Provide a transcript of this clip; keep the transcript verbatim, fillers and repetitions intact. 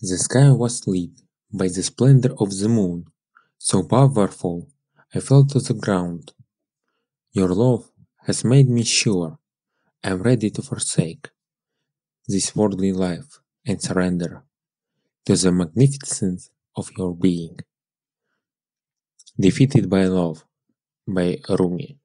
The sky was lit by the splendor of the moon, so powerful I fell to the ground. Your love has made me sure I am ready to forsake this worldly life and surrender to the magnificence of your being. Defeated by Love by Rumi.